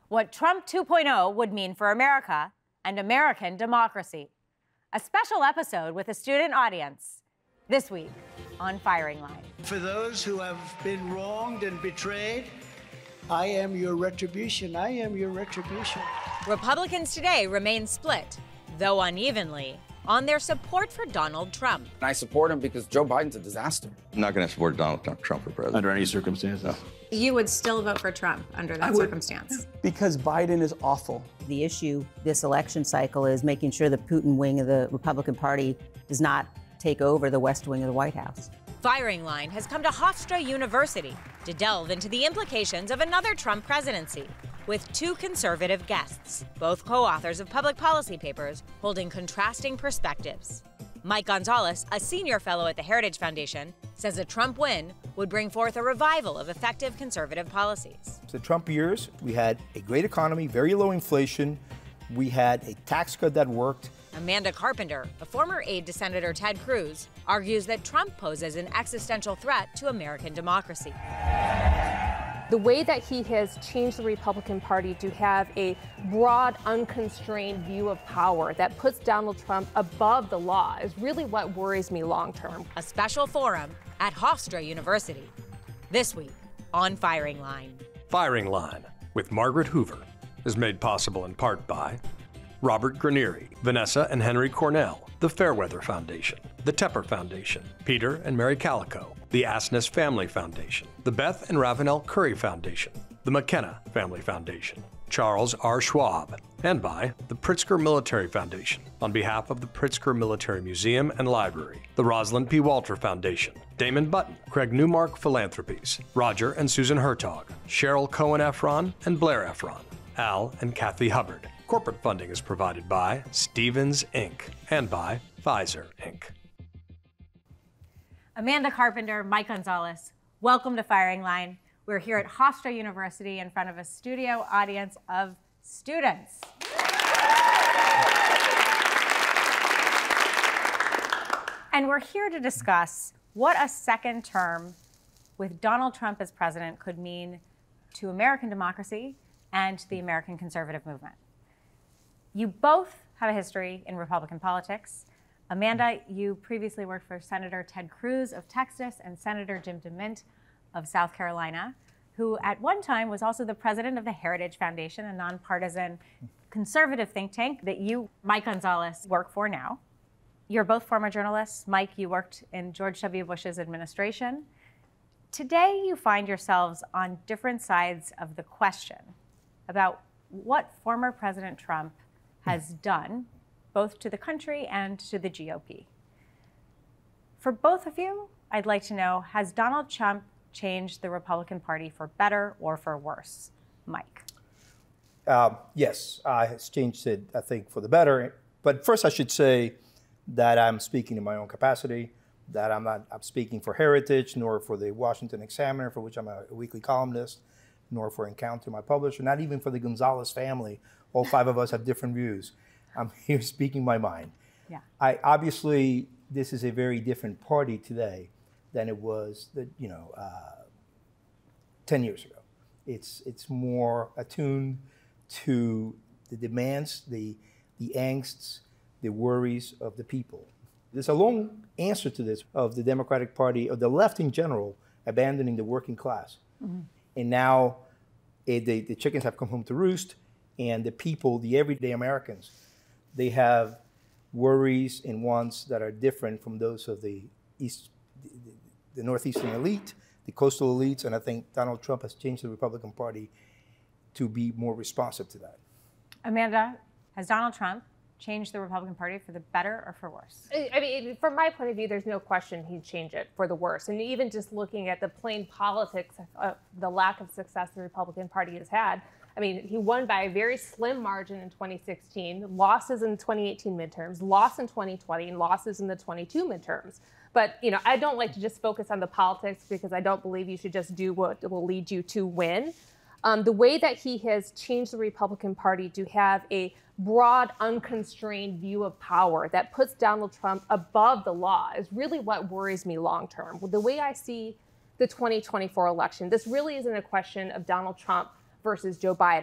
what Trump 2.0 would mean for America and American democracy. A special episode with a student audience this week on Firing Line. For those who have been wronged and betrayed, I am your retribution. I am your retribution. Republicans today remain split, though unevenly, on their support for Donald Trump. I support him because Joe Biden's a disaster. I'm not going to support Donald Trump for president. Under any circumstances. No. You would still vote for Trump under that circumstance? Because Biden is awful. The issue this election cycle is making sure the Putin wing of the Republican Party does not take over the West Wing of the White House. Firing Line has come to Hofstra University to delve into the implications of another Trump presidency with two conservative guests, both co-authors of public policy papers holding contrasting perspectives. Mike Gonzalez, a senior fellow at the Heritage Foundation, says a Trump win would bring forth a revival of effective conservative policies. The Trump years, we had a great economy, very low inflation. We had a tax cut that worked. Amanda Carpenter, a former aide to Senator Ted Cruz, argues that Trump poses an existential threat to American democracy. The way that he has changed the Republican Party to have a broad, unconstrained view of power that puts Donald Trump above the law is really what worries me long term. A special forum at Hofstra University this week on Firing Line. Firing Line with Margaret Hoover is made possible in part by Robert Granieri, Vanessa and Henry Cornell, the Fairweather Foundation, the Tepper Foundation, Peter and Mary Calico, the Asness Family Foundation, the Beth and Ravenel Curry Foundation, the McKenna Family Foundation, Charles R. Schwab, and by the Pritzker Military Foundation on behalf of the Pritzker Military Museum and Library, the Rosalind P. Walter Foundation, Damon Button, Craig Newmark Philanthropies, Roger and Susan Hertog, Cheryl Cohen Efron and Blair Efron, Al and Kathy Hubbard. Corporate funding is provided by Stevens, Inc. and by Pfizer, Inc. Amanda Carpenter, Mike Gonzalez, welcome to Firing Line. We're here at Hofstra University in front of a studio audience of students. And we're here to discuss what a second term with Donald Trump as president could mean to American democracy and to the American conservative movement. You both have a history in Republican politics. Amanda, you previously worked for Senator Ted Cruz of Texas and Senator Jim DeMint of South Carolina, who at one time was also the president of the Heritage Foundation, a nonpartisan conservative think tank that you, Mike Gonzalez, work for now. You're both former journalists. Mike, you worked in George W. Bush's administration. Today, you find yourselves on different sides of the question about what former President Trump has done, both to the country and to the GOP. For both of you, I'd like to know, has Donald Trump changed the Republican Party for better or for worse? Mike. Yes, it's changed it, I think, for the better. But first, I should say that I'm speaking in my own capacity, that I'm speaking for Heritage, nor for the Washington Examiner, for which I'm a weekly columnist, nor for Encounter, my publisher, not even for the Gonzalez family. All five of us have different views. I'm here speaking my mind. Yeah. Obviously, this is a very different party today than it was, 10 years ago. It's more attuned to the demands, the angsts, the worries of the people. There's a long answer to this of the Democratic Party, of the left in general, abandoning the working class. Mm-hmm. And now the chickens have come home to roost, and the people, the everyday Americans, they have worries and wants that are different from those of the Northeastern elite, the coastal elites, and I think Donald Trump has changed the Republican Party to be more responsive to that. Amanda, has Donald Trump changed the Republican Party for the better or for worse? I mean, from my point of view, there's no question he'd change it for the worse. And even just looking at the plain politics of the lack of success the Republican Party has had, I mean, he won by a very slim margin in 2016, losses in the 2018 midterms, loss in 2020, and losses in the 22 midterms. But, I don't like to just focus on the politics because I don't believe you should just do what will lead you to win. The way that he has changed the Republican Party to have a broad, unconstrained view of power that puts Donald Trump above the law is really what worries me long term. The way I see the 2024 election, this really isn't a question of Donald Trump versus Joe Biden.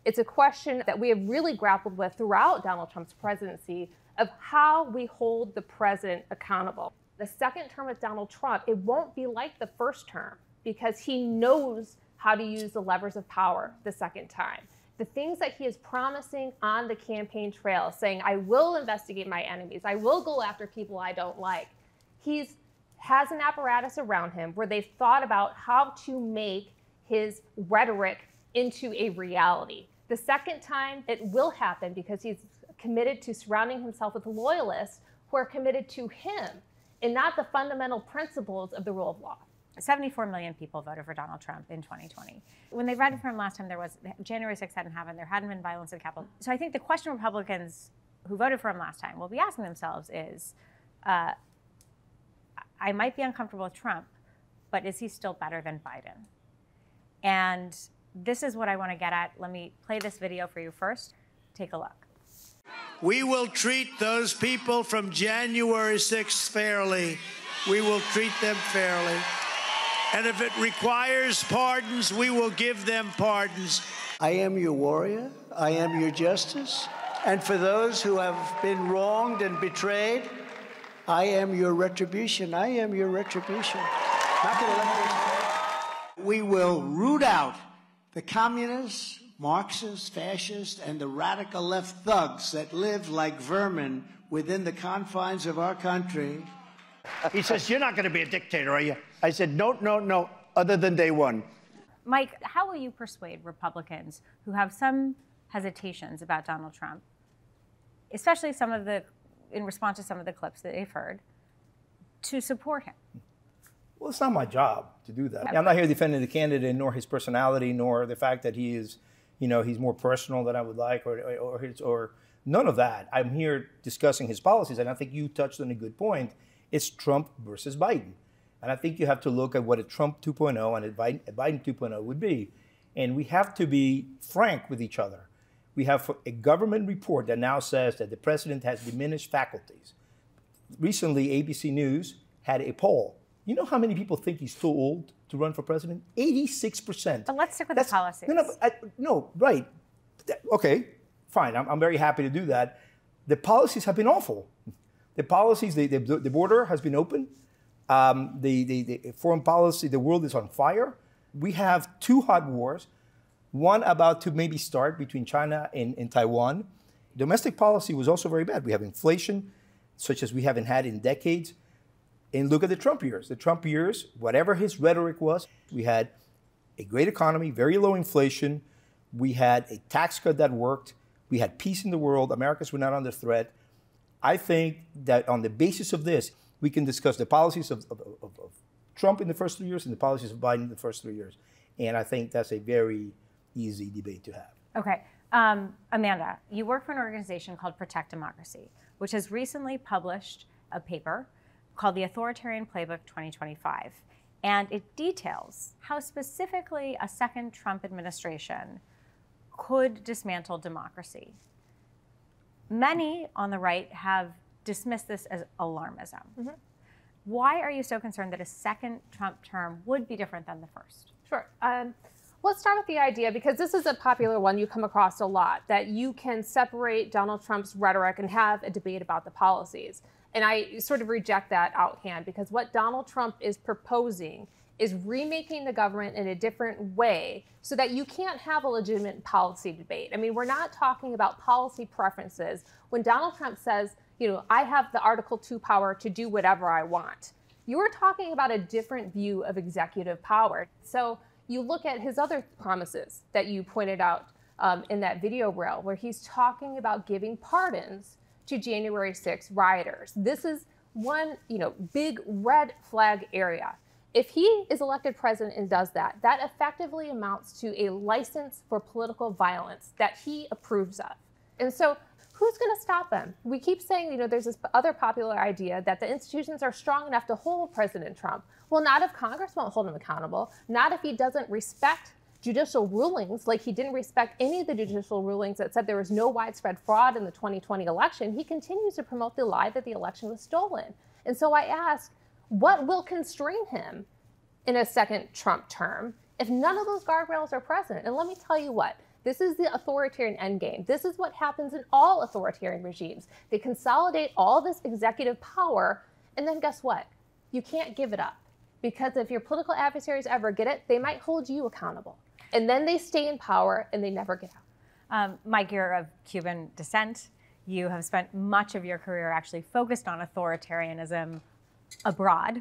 It's a question that we have really grappled with throughout Donald Trump's presidency of how we hold the president accountable. The second term with Donald Trump, it won't be like the first term because he knows how to use the levers of power the second time. The things that he is promising on the campaign trail, saying, I will investigate my enemies, I will go after people I don't like. He has an apparatus around him where they've thought about how to make his rhetoric into a reality. The second time it will happen because he's committed to surrounding himself with loyalists who are committed to him and not the fundamental principles of the rule of law. 74 million people voted for Donald Trump in 2020. When they voted for him last time, January 6th hadn't happened, there hadn't been violence at the Capitol. So I think the question Republicans who voted for him last time will be asking themselves is, I might be uncomfortable with Trump, but is he still better than Biden? And this is what I want to get at. Let me play this video for you first. Take a look. We will treat those people from January 6th fairly. We will treat them fairly. And if it requires pardons, we will give them pardons. I am your warrior. I am your justice. And for those who have been wronged and betrayed, I am your retribution. I am your retribution. Not gonna let this. We will root out the communists, Marxists, fascists, and the radical left thugs that live like vermin within the confines of our country. He says, you're not going to be a dictator, are you? I said, no, no, no, other than day one. Mike, how will you persuade Republicans who have some hesitations about Donald Trump, especially in response to some of the clips that they've heard, to support him? Well, it's not my job to do that. I'm not here defending the candidate, nor his personality, nor the fact that he is, he's more personal than I would like, or none of that. I'm here discussing his policies, and I think you touched on a good point. It's Trump versus Biden. And I think you have to look at what a Trump 2.0 and a Biden 2.0 would be. And we have to be frank with each other. We have a government report that now says that the president has diminished faculties. Recently, ABC News had a poll. You know how many people think he's too old to run for president? 86%. But let's stick with the policies. No, right. Okay, fine. I'm very happy to do that. The policies have been awful. The policies, the border has been open. The foreign policy, the world is on fire. We have two hot wars, one about to maybe start between China and Taiwan. Domestic policy was also very bad. We have inflation, such as we haven't had in decades. And look at the Trump years. The Trump years, whatever his rhetoric was, we had a great economy, very low inflation. We had a tax cut that worked. We had peace in the world. Americans were not under threat. I think that on the basis of this, we can discuss the policies of Trump in the first 3 years and the policies of Biden in the first 3 years. And I think that's a very easy debate to have. Okay. Amanda, you work for an organization called Protect Democracy, which has recently published a paper called the Authoritarian Playbook 2025. And it details how specifically a second Trump administration could dismantle democracy. Many on the right have dismissed this as alarmism. Mm-hmm. Why are you so concerned that a second Trump term would be different than the first? Sure. Let's start with the idea, because this is a popular one you come across a lot, that you can separate Donald Trump's rhetoric and have a debate about the policies. And I sort of reject that outhand, because what Donald Trump is proposing is remaking the government in a different way so that you can't have a legitimate policy debate. I mean, we're not talking about policy preferences. When Donald Trump says, I have the Article 2 power to do whatever I want, you're talking about a different view of executive power. So you look at his other promises that you pointed out in that video reel, where he's talking about giving pardons to January 6th rioters. This is one, big red flag area. If he is elected president and does that, that effectively amounts to a license for political violence that he approves of. And so who's going to stop him? We keep saying, there's this other popular idea that the institutions are strong enough to hold President Trump. Well, not if Congress won't hold him accountable, not if he doesn't respect judicial rulings, like he didn't respect any of the judicial rulings that said there was no widespread fraud in the 2020 election. He continues to promote the lie that the election was stolen. And so I ask, what will constrain him in a second Trump term if none of those guardrails are present? And let me tell you what, This is the authoritarian endgame. This is what happens in all authoritarian regimes. They consolidate all this executive power, and then guess what? You can't give it up. Because if your political adversaries ever get it, they might hold you accountable. And then they stay in power and they never get out. Mike, you're of Cuban descent. You have spent much of your career actually focused on authoritarianism abroad.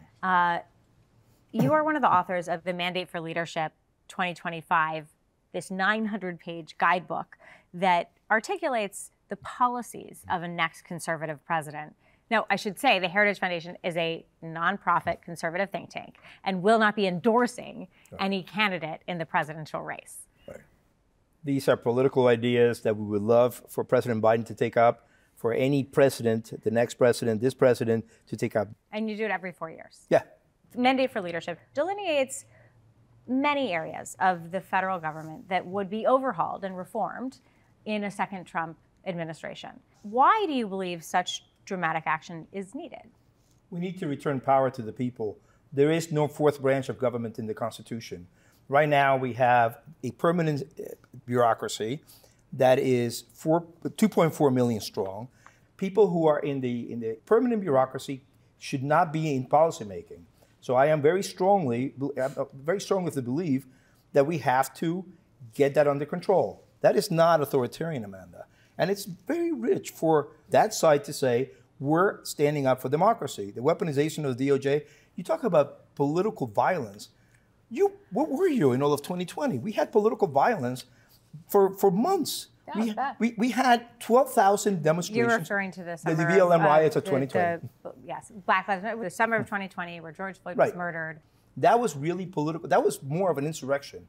You are one of the authors of The Mandate for Leadership 2025, this 900-page guidebook that articulates the policies of a next conservative president. Now, I should say the Heritage Foundation is a nonprofit conservative think tank and will not be endorsing any candidate in the presidential race. Right. These are political ideas that we would love for President Biden to take up, for any president, the next president, this president, to take up. And you do it every 4 years. Yeah. The Mandate for Leadership delineates many areas of the federal government that would be overhauled and reformed in a second Trump administration. Why do you believe such dramatic action is needed? We need to return power to the people. There is no fourth branch of government in the Constitution. Right now, we have a permanent bureaucracy that is 2.4 million strong. People who are in the permanent bureaucracy should not be in policymaking. So I am very strongly of the belief that we have to get that under control. That is not authoritarian, Amanda. And it's very rich for that side to say, we're standing up for democracy. The weaponization of the DOJ, you talk about political violence. What were you in all of 2020? We had political violence for months. We had 12,000 demonstrations. You're referring to the summer the BLM riots of 2020. Yes, Black Lives Matter, the summer of 2020 where George Floyd was murdered. That was really political. That was more of an insurrection.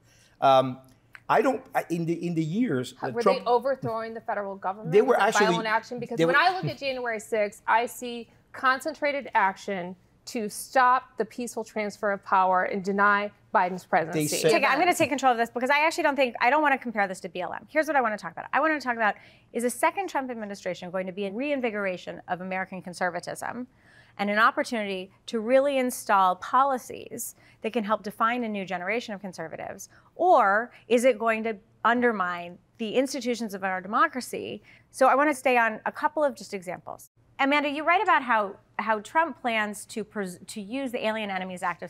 In the years were Trump, they overthrowing the federal government? They were actually violent action, because when I look at January 6th, I see concentrated action to stop the peaceful transfer of power and deny Biden's presidency. I'm going to take control of this because I don't want to compare this to BLM. Here's what I want to talk about. I want to talk about, is a second Trump administration going to be a reinvigoration of American conservatism and an opportunity to really install policies that can help define a new generation of conservatives? Or is it going to undermine the institutions of our democracy? So I want to stay on a couple of just examples. Amanda, you write about how Trump plans to use the Alien Enemies Act of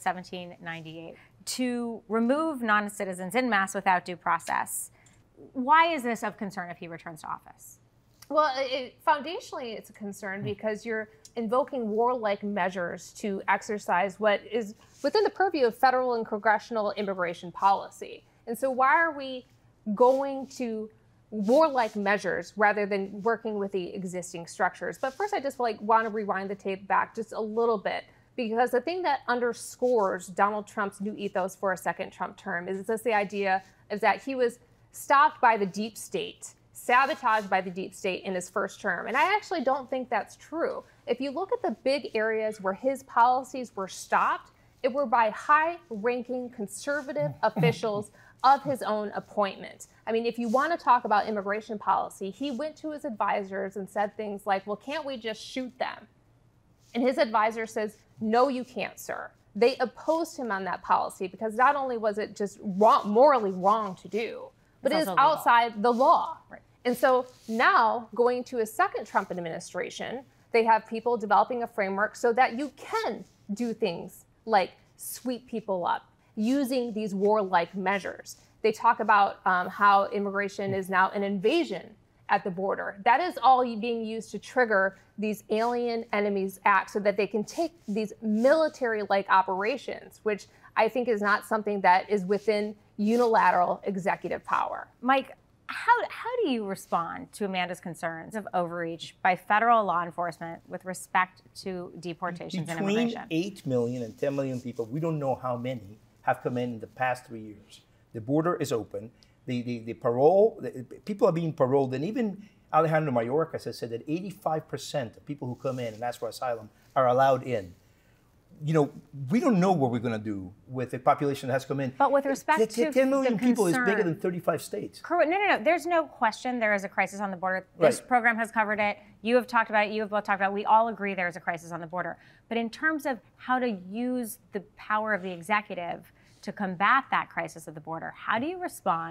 1798 to remove non-citizens en masse without due process. Why is this of concern if he returns to office? Well, foundationally, it's a concern because you're invoking warlike measures to exercise what is within the purview of federal and congressional immigration policy. And so why are we going to warlike measures rather than working with the existing structures? But first, I just want to rewind the tape back just a little bit, because the thing that underscores Donald Trump's new ethos for a second Trump term is just the idea is that he was stopped by the deep state, sabotaged by the deep state in his first term. And I actually don't think that's true. If you look at the big areas where his policies were stopped, it were by high-ranking conservative officials of his own appointment. I mean, if you want to talk about immigration policy, he went to his advisors and said things like, well, can't we just shoot them? And his advisor says, no, you can't, sir. They opposed him on that policy because not only was it just morally wrong to do, but it is outside the law. Right. And so now, going to a second Trump administration, they have people developing a framework so that you can do things like sweep people up using these warlike measures. They talk about how immigration is now an invasion at the border. That is all being used to trigger these Alien Enemies Acts so that they can take these military-like operations, which I think is not something that is within unilateral executive power. Mike, how do you respond to Amanda's concerns of overreach by federal law enforcement with respect to deportations and immigration? Between 8 million and 10 million people, we don't know how many have come in the past 3 years. The border is open. The parole, people are being paroled, and even Alejandro Mayorkas has said that 85% of people who come in and ask for asylum are allowed in. You know, we don't know what we're going to do with the population that has come in. But with respect to 10 million people is bigger than 35 states. No. There's no question there is a crisis on the border. This program has covered it. You have talked about it. You have both talked about it. We all agree there is a crisis on the border. But in terms of how to use the power of the executive to combat that crisis at the border, how do you respond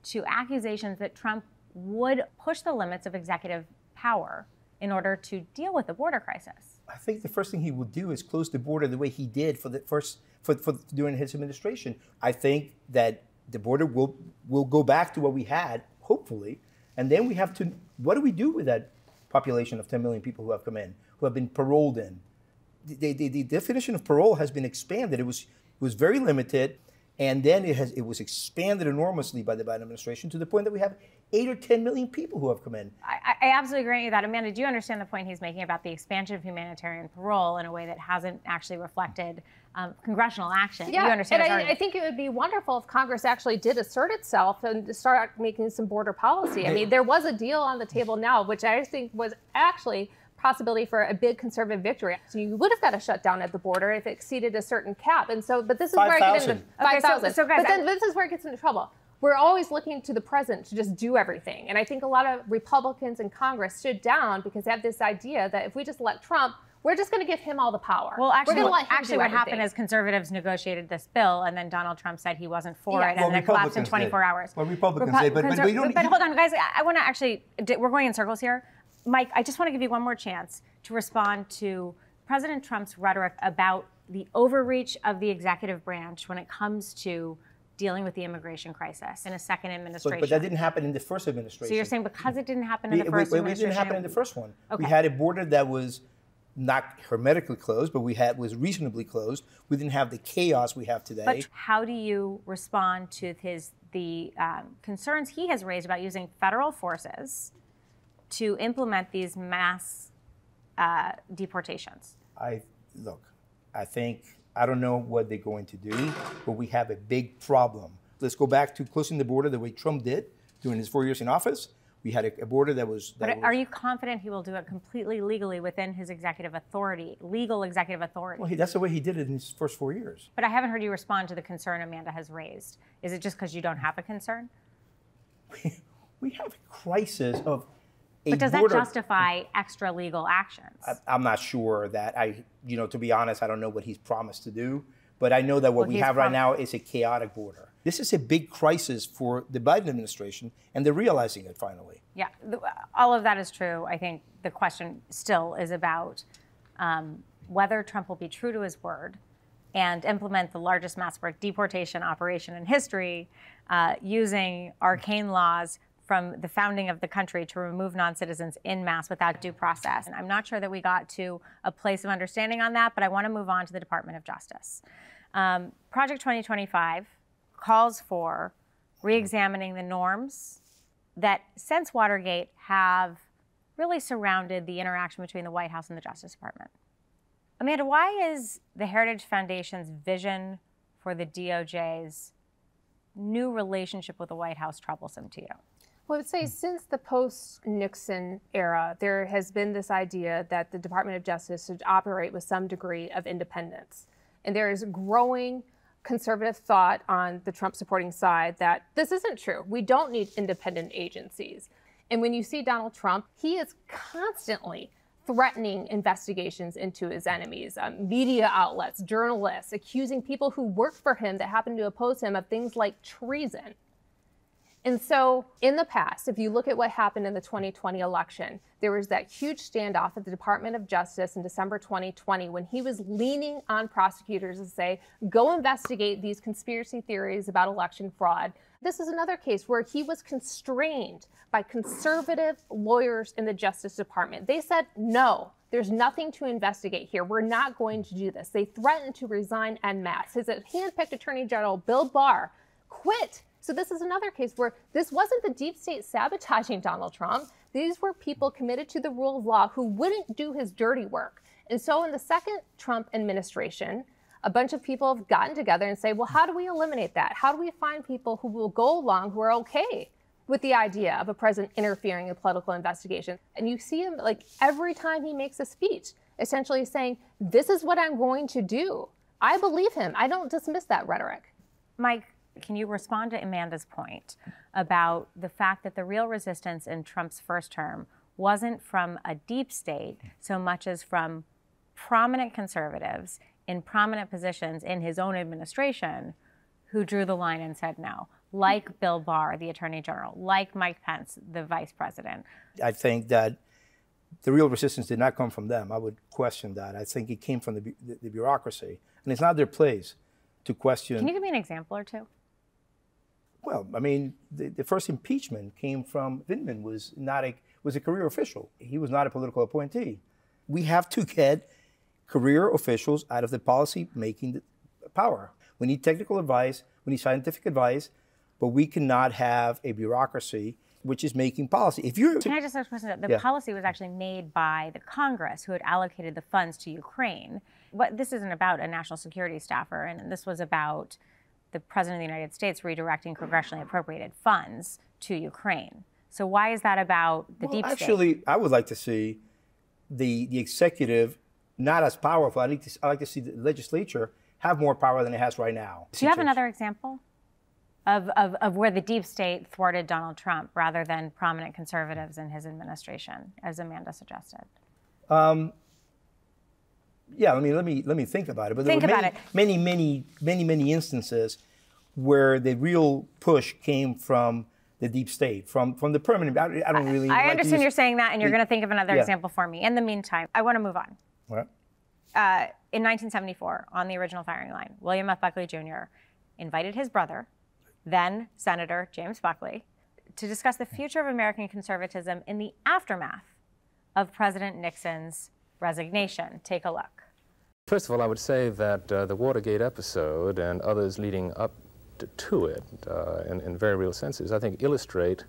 to accusations that Trump would push the limits of executive power in order to deal with the border crisis? I think the first thing he will do is close the border the way he did for during his administration. I think that the border will go back to what we had, hopefully, and then we have to. What do we do with that population of 10 million people who have come in, who have been paroled in? The definition of parole has been expanded. It was very limited, and then it was expanded enormously by the Biden administration to the point that we have 8 or 10 million people who have come in. I absolutely agree with that. Amanda, do you understand the point he's making about the expansion of humanitarian parole in a way that hasn't actually reflected congressional action? Yeah, you understand and I think it would be wonderful if Congress actually did assert itself and start making some border policy. I mean, there was a deal on the table now, which I think was actually possibility for a big conservative victory. So you would have got a shutdown at the border if it exceeded a certain cap. And so, but this is where I get into 5,000. So guys, but then this is where it gets into trouble. We're always looking to the president to just do everything. And I think a lot of Republicans in Congress stood down because they have this idea that if we just let Trump, we're just going to give him all the power. Well, actually, what happened is conservatives negotiated this bill, and then Donald Trump said he wasn't for it, and then it collapsed in 24 hours. Well, Republicans did, but we don't. But hold on, guys. I want to actually. We're going in circles here. Mike, I just want to give you one more chance to respond to President Trump's rhetoric about the overreach of the executive branch when it comes to dealing with the immigration crisis in a second administration. But that didn't happen in the first administration. So you're saying because it didn't happen in the first administration? It didn't happen in the first one. Okay. We had a border that was not hermetically closed, but was reasonably closed. We didn't have the chaos we have today. But how do you respond to the concerns he has raised about using federal forces to implement these mass deportations? I don't know what they're going to do, but we have a big problem. Let's go back to closing the border the way Trump did during his 4 years in office. We had a border that was... Are you confident he will do it completely legally within his executive authority, legal executive authority? Well, that's the way he did it in his first 4 years. But I haven't heard you respond to the concern Amanda has raised. Is it just because you don't have a concern? We have a crisis of But does that justify extra legal actions? I'm not sure that to be honest, I don't know what he's promised to do, but I know that what we have right now is a chaotic border. This is a big crisis for the Biden administration, and they're realizing it finally. Yeah, all of that is true. I think the question still is about whether Trump will be true to his word and implement the largest mass deportation operation in history using arcane laws from the founding of the country to remove non-citizens en masse without due process. And I'm not sure that we got to a place of understanding on that, but I want to move on to the Department of Justice. Project 2025 calls for re-examining the norms that, since Watergate, have really surrounded the interaction between the White House and the Justice Department. Amanda, why is the Heritage Foundation's vision for the DOJ's new relationship with the White House troublesome to you? Well, I would say since the post-Nixon era, there has been this idea that the Department of Justice should operate with some degree of independence. And there is growing conservative thought on the Trump supporting side that this isn't true. We don't need independent agencies. And when you see Donald Trump, he is constantly threatening investigations into his enemies, media outlets, journalists, accusing people who work for him that happen to oppose him of things like treason. And so in the past, if you look at what happened in the 2020 election, there was that huge standoff at the Department of Justice in December 2020 when he was leaning on prosecutors to say, go investigate these conspiracy theories about election fraud. This is another case where he was constrained by conservative lawyers in the Justice Department. They said, no, there's nothing to investigate here. We're not going to do this. They threatened to resign en masse. His handpicked Attorney General, Bill Barr, quit. So this is another case where this wasn't the deep state sabotaging Donald Trump. These were people committed to the rule of law who wouldn't do his dirty work. And so in the second Trump administration, a bunch of people have gotten together and say, well, how do we eliminate that? How do we find people who will go along who are okay with the idea of a president interfering in political investigation? And you see him like every time he makes a speech, essentially saying, this is what I'm going to do. I believe him. I don't dismiss that rhetoric. Mike, can you respond to Amanda's point about the fact that the real resistance in Trump's first term wasn't from a deep state so much as from prominent conservatives in prominent positions in his own administration who drew the line and said no? like Bill Barr, the Attorney General, like Mike Pence, the Vice President? I think that the real resistance did not come from them. I would question that. I think it came from the bureaucracy. And it's not their place to question. Can you give me an example or two? Well, I mean, the first impeachment came from Vindman, was a career official. He was not a political appointee. We have to get career officials out of the policy-making power. We need technical advice, we need scientific advice, but we cannot have a bureaucracy which is making policy. Can I just ask a question? The policy was actually made by the Congress, who had allocated the funds to Ukraine. This isn't about a national security staffer, and this was about the President of the United States redirecting congressionally appropriated funds to Ukraine. So why is that about the deep state? Actually, I would like to see the executive not as powerful. I like to see the legislature have more power than it has right now. Do you have another example of where the deep state thwarted Donald Trump rather than prominent conservatives in his administration, as Amanda suggested? Yeah, let me think about it. But think there about were many instances where the real push came from the deep state, from the permanent. I don't really. I understand you're saying that, and you're going to think of another example for me. In the meantime, I want to move on. What? In 1974, on the original firing line, William F. Buckley Jr. invited his brother, then Senator James Buckley, to discuss the future of American conservatism in the aftermath of President Nixon's resignation. Take a look. First of all, I would say that the Watergate episode and others leading up to it, in very real senses, I think illustrate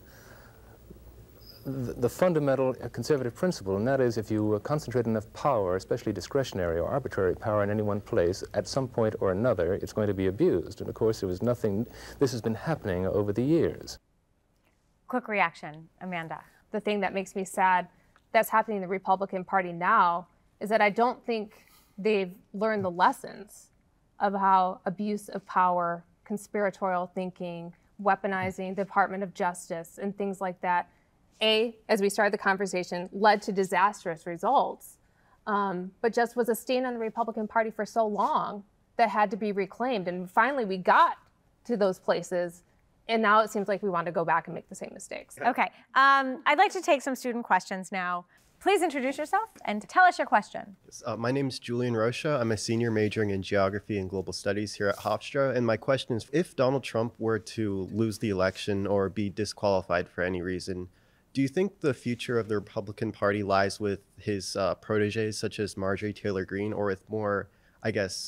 the fundamental conservative principle, and that is if you concentrate enough power, especially discretionary or arbitrary power in any one place, at some point or another, it's going to be abused. And of course, there was nothing, this has been happening over the years. Quick reaction, Amanda. The thing that makes me sad that's happening in the Republican Party now is that I don't think they've learned the lessons of how abuse of power, conspiratorial thinking, weaponizing the Department of Justice, and things like that, as we started the conversation, led to disastrous results, but just was a stain on the Republican Party for so long that had to be reclaimed. And finally, we got to those places, and now it seems like we want to go back and make the same mistakes. Okay, I'd like to take some student questions now. Please introduce yourself and tell us your question. My name is Julian Rocha. I'm a senior majoring in geography and global studies here at Hofstra. And my question is, if Donald Trump were to lose the election or be disqualified for any reason, do you think the future of the Republican Party lies with his proteges, such as Marjorie Taylor Greene, or with more, I guess,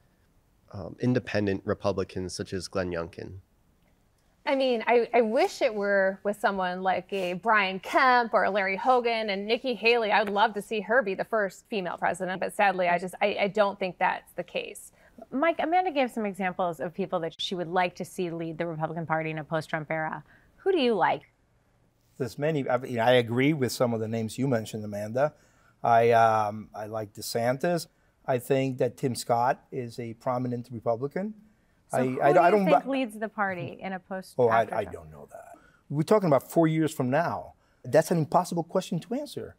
independent Republicans, such as Glenn Youngkin? I mean, I wish it were with someone like a Brian Kemp or a Larry Hogan and Nikki Haley. I would love to see her be the first female president, but sadly, I don't think that's the case. Mike, Amanda gave some examples of people that she would like to see lead the Republican Party in a post-Trump era. Who do you like? There's many. I agree with some of the names you mentioned, Amanda. I like DeSantis. I think that Tim Scott is a prominent Republican. So who do you think leads the party in a post? Oh, I don't know that. We're talking about 4 years from now. That's an impossible question to answer.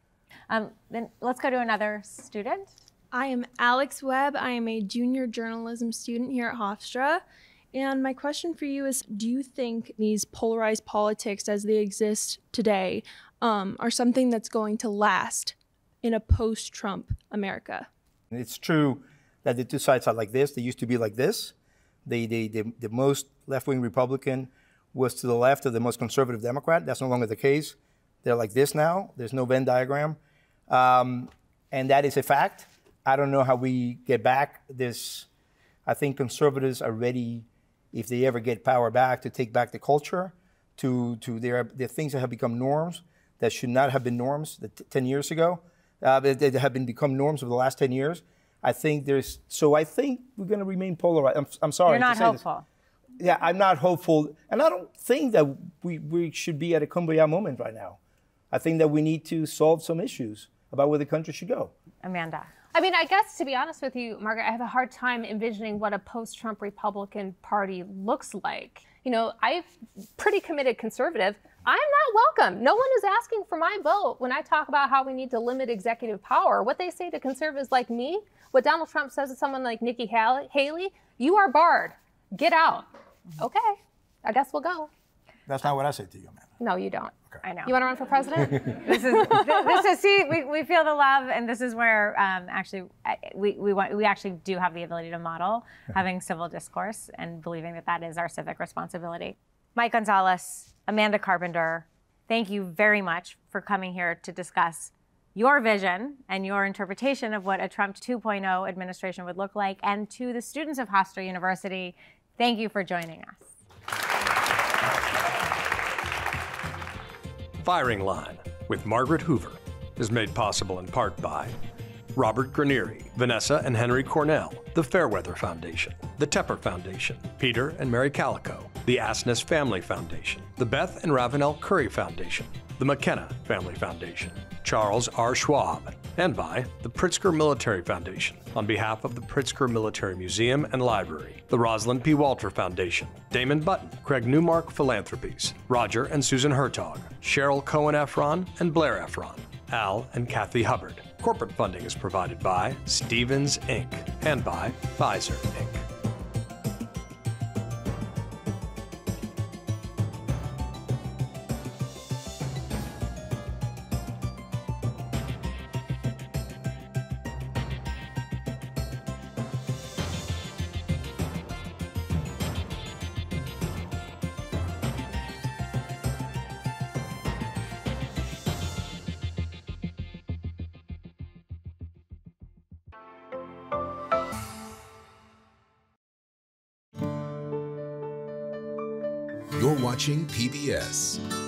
Then let's go to another student. I am Alex Webb. I am a junior journalism student here at Hofstra. And my question for you is, do you think these polarized politics as they exist today are something that's going to last in a post-Trump America? It's true that the two sides are like this. They used to be like this. The most left-wing Republican was to the left of the most conservative Democrat. That's no longer the case. They're like this now. There's no Venn diagram. And that is a fact. I don't know how we get back this. I think conservatives are ready, if they ever get power back, to take back the culture, to their things that have become norms that should not have been norms 10 years ago. That have become norms over the last 10 years. I think we're going to remain polarized. I'm sorry. You're not hopeful. Yeah, I'm not hopeful. And I don't think that we should be at a kumbaya moment right now. I think that we need to solve some issues about where the country should go. Amanda. I mean, I guess, to be honest with you, Margaret, I have a hard time envisioning what a post-Trump Republican Party looks like. You know, I'm pretty committed conservative. I'm not welcome. No one is asking for my vote when I talk about how we need to limit executive power. What they say to conservatives like me, what Donald Trump says to someone like Nikki Haley, you are barred. Get out. Okay. I guess we'll go. That's not what I say to you, Amanda. No, you don't. Okay. I know. You want to run for president? This is see, we feel the love, and this is where actually we actually do have the ability to model having civil discourse and believing that that is our civic responsibility. Mike Gonzalez, Amanda Carpenter, thank you very much for coming here to discuss your vision and your interpretation of what a Trump 2.0 administration would look like. And to the students of Hofstra University, thank you for joining us. Firing Line with Margaret Hoover is made possible in part by Robert Granieri, Vanessa and Henry Cornell, the Fairweather Foundation, the Tepper Foundation, Peter and Mary Calico, the Asness Family Foundation, the Beth and Ravenel Curry Foundation, the McKenna Family Foundation, Charles R. Schwab, and by the Pritzker Military Foundation on behalf of the Pritzker Military Museum and Library, the Rosalind P. Walter Foundation, Damon Button, Craig Newmark Philanthropies, Roger and Susan Hertog, Cheryl Cohen Efron and Blair Efron, Al and Kathy Hubbard. Corporate funding is provided by Stevens Inc. and by Pfizer Inc. You're watching PBS.